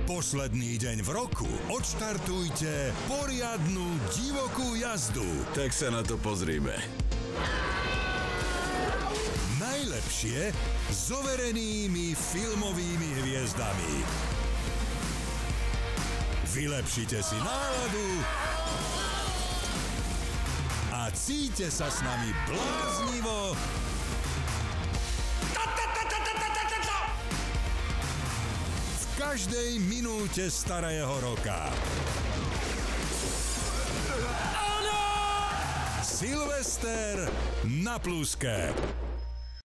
Posledný deň v roku odštartujte poriadnu divokú jazdu. Tak sa na to pozrime. Najlepšie s overenými filmovými hviezdami. Vylepšite si náladu a cíťte sa s nami bláznivo v každej minúte starého roka. Silvester na Pluske.